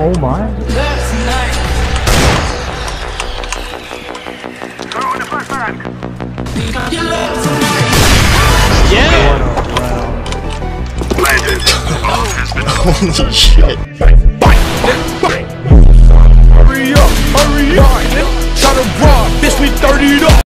Oh my. Yeah! Holy shit. Hurry up, try to rob, bitch, we 30'd up.